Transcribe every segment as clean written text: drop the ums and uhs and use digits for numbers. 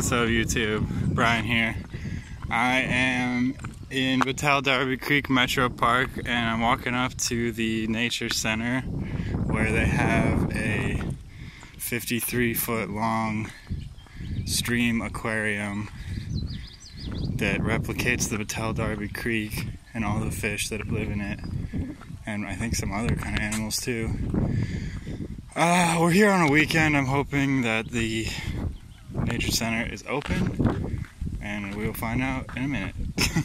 What's up YouTube? Brian here. I am in Battelle Darby Creek Metro Park and I'm walking up to the Nature Center where they have a 53-foot long stream aquarium that replicates the Battelle Darby Creek and all the fish that live in it, and I think some other kind of animals too. We're here on a weekend. I'm hoping that the Nature Center is open, and we'll find out in a minute.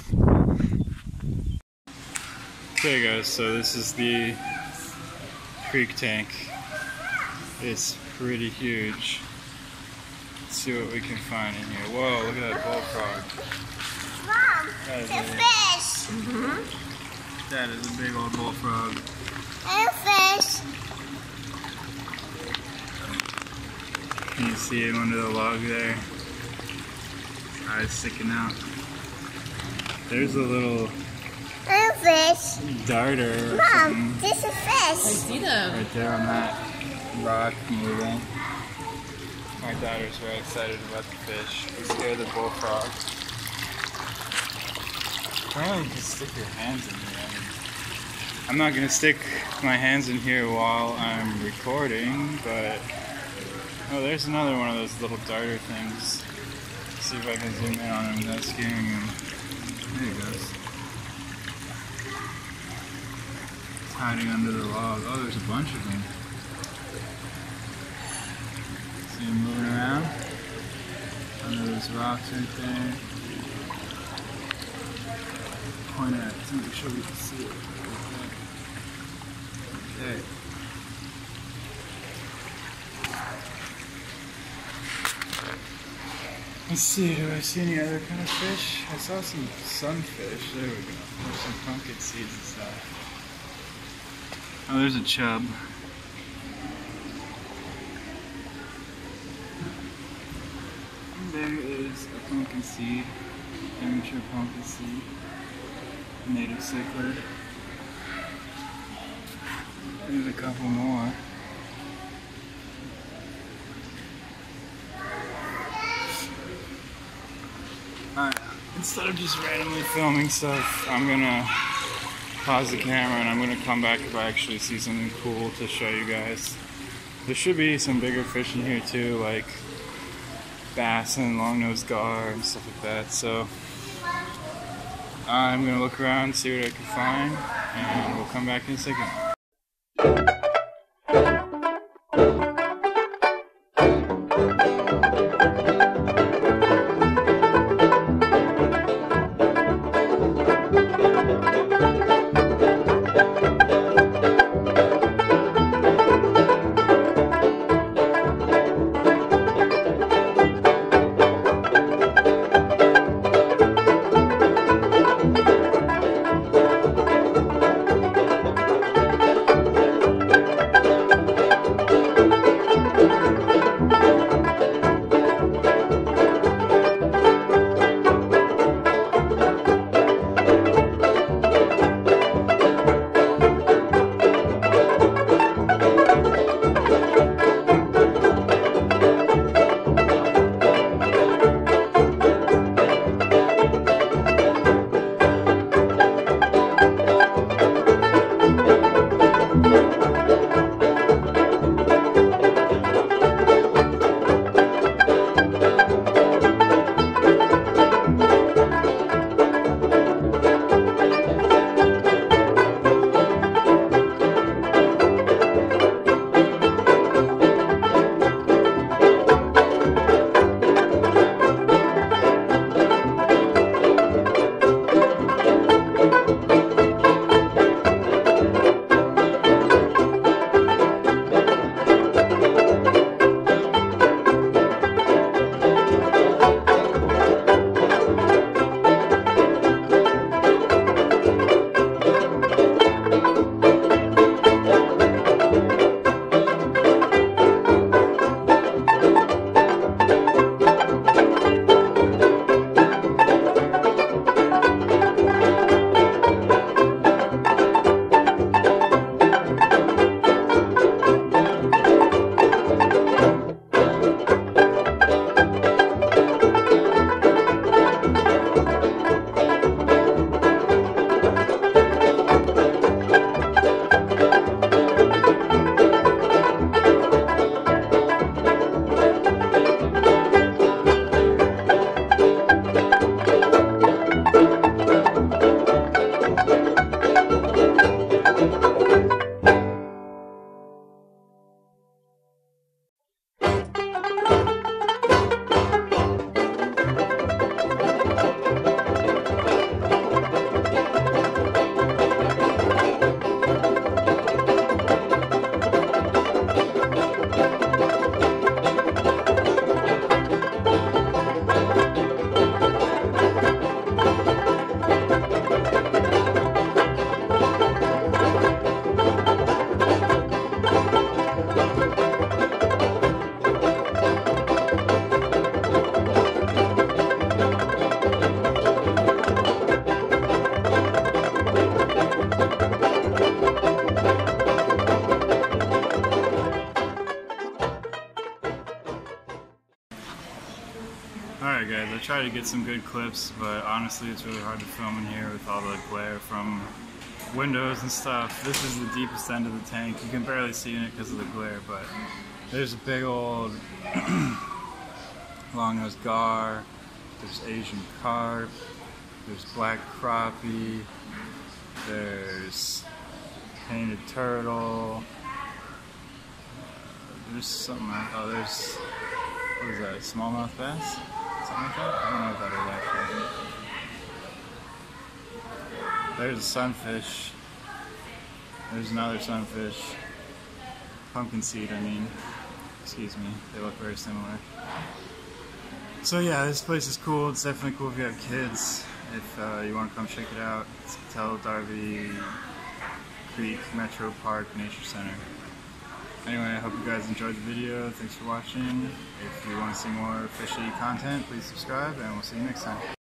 Okay guys, so this is the creek tank. It's pretty huge. Let's see what we can find in here. Whoa, look at that bullfrog. Mom, it's a fish. That is a big old bullfrog. And a fish. Can you see him under the log there? His eyes sticking out. There's a little And a fish. darter or Mom, something this is a I fish. see them. right there on that rock moving. My daughter's very excited about the fish. We scared the bullfrog. Apparently you can stick your hands in here. I'm not going to stick my hands in here while I'm recording, but... Oh, there's another one of those little darter things. Let's see if I can zoom in on him without scaring him. There he goes. It's hiding under the log. Oh, there's a bunch of them. See him moving around? Under those rocks right there. Point at it to make sure we can see it. Okay. Let's see, do I see any other kind of fish? I saw some sunfish. There we go. There's some pumpkin seeds and stuff. Oh, there's a chub. And there is a pumpkin seed. Amateur pumpkin seed. Native cichlid. There's a couple more. Alright, instead of just randomly filming stuff, I'm gonna pause the camera and I'm gonna come back if I actually see something cool to show you guys. There should be some bigger fish in here too, like bass and long-nosed gar and stuff like that, so I'm gonna look around, see what I can find, and we'll come back in a second. try to get some good clips, but honestly it's really hard to film in here with all the glare from windows and stuff. This is the deepest end of the tank. You can barely see in it because of the glare, but there's a big old long-nosed gar, there's Asian carp, there's black crappie, there's painted turtle, there's something like, oh, there's, what is that, smallmouth bass? Something like that? I don't know what that is actually. There's a sunfish. There's another sunfish. Pumpkin seed, I mean. Excuse me. They look very similar. So yeah, this place is cool. It's definitely cool if you have kids. If you want to come check it out, it's Vattel Darby Creek Metro Park Nature Center. Anyway, I hope you guys enjoyed the video. Thanks for watching. If you want to see more fishy content, please subscribe, and we'll see you next time.